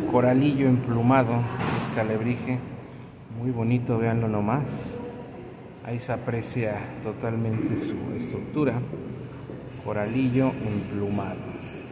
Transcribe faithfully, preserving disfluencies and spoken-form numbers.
coralillo emplumado, este alebrije, muy bonito, véanlo nomás. Ahí se aprecia totalmente su estructura, coralillo emplumado.